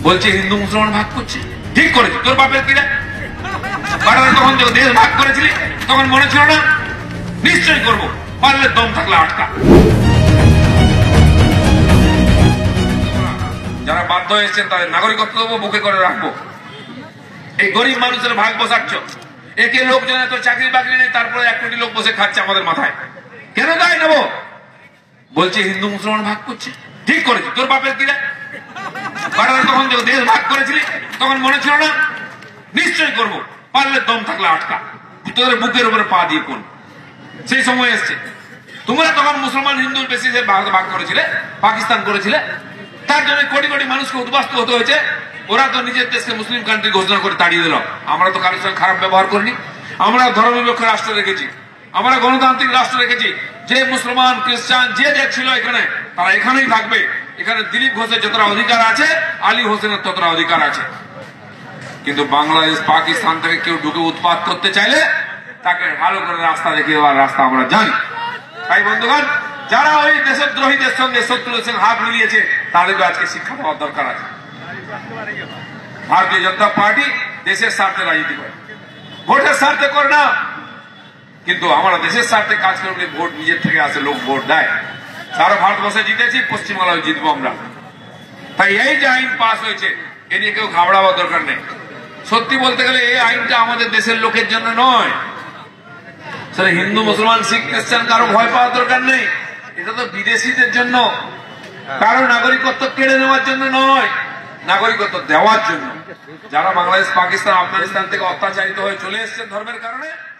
বলছে হিন্দু মুসলমান ভাগ করছে, ঠিক করেছে। তোর বাপের কিরা তখন দেশ ভাগ করেছিলি তখন মনে ছিল না? নিশ্চয়ই করবো, পারলে দম থাকলে আটকা। যারা বাধ্য হয়েছেন তাদের নাগরিকত্ব দেবো, বুকে করে রাখবো। এই গরিব মানুষের ভাগ বসাচ্ছ, একে লোকজন এত চাকরি বাকরি নেই, তারপরে 1 কোটি লোক বসে খাচ্ছে আমাদের মাথায়। কেন দায় নেবো? বলছে হিন্দু মুসলমান ভাগ করছে, ঠিক করেছে। তোর বাপের কিরা তখন দেশ ভাগ করেছিলি তখন মনে ছিল না? নিশ্চয়ই করবো, পারলে দম থাকলে আটকা। তোদের বুকের উপরে পা দিয়ে কোন সেই সময় এসছে। তোমরা তখন মুসলমান হিন্দুর বেসিসে ভারত ভাগ করেছিলে, পাকিস্তান করেছিলে, তার জন্য কোটি কোটি মানুষকে উদ্বাস্তু হতে হয়েছে। ওরা তো নিজের দেশকে মুসলিম কান্ট্রি ঘোষণা করে তাড়িয়ে দিল। আমরা তো কারোর সঙ্গে খারাপ ব্যবহার করিনি, আমরা ধর্মনিরপেক্ষ রাষ্ট্র রেখেছি, আমরা গণতান্ত্রিক রাষ্ট্র রেখেছি। যে মুসলমান খ্রিস্টান যে ছিল এখানে, তারা এখানেই থাকবে। এখানে দিলীপ ঘোষের যতটা অধিকার আছে, আলী হোসেনের ততটা অধিকার আছে। কিন্তু বাংলাদেশ পাকিস্তান থেকে কেউ ঢুকে উৎপাত করতে চাইলে তাকে ভালো করে রাস্তা দেখিয়ে দেওয়ার রাস্তা আমরা জানি। তাই বন্ধুগণ, যারা ওই দেশদ্রোহীদের সঙ্গে শত্রুদের সঙ্গে হাত মিলিয়েছে তাদেরকে আজকে শিক্ষা দেওয়ার দরকার আছে। ভারতীয় জনতা পার্টি দেশের স্বার্থে রাজনীতি করে, ভোটের স্বার্থে করে না। কিন্তু আমরা দেশের স্বার্থে কাজ করলে ভোট নিজের থেকে আসে, লোক ভোট দেয়। সারা ভারতবর্ষে জিতেছি, পশ্চিমবাংলায় জিতবো আমরা। তাই এই যে আইন পাস হয়েছে এ নিয়ে কেউ ঘাবড়াবার দরকার নেই। সত্যি বলতে গেলে এই আইনটা আমাদের দেশের লোকের জন্য নয়। সেটা হিন্দু মুসলমান শিখ খ্রিস্টান কারো ভয় পাওয়ার দরকার নেই। এটা তো বিদেশিদের জন্য, কারো নাগরিকত্ব কেড়ে নেওয়ার জন্য নয়, নাগরিকত্ব দেওয়ার জন্য। যারা বাংলাদেশ পাকিস্তান আফগানিস্তান থেকে অত্যাচারিত হয়ে চলে এসেছেন ধর্মের কারণে,